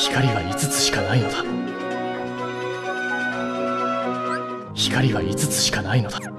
光は5つしかないのだ。光は5つしかないのだ。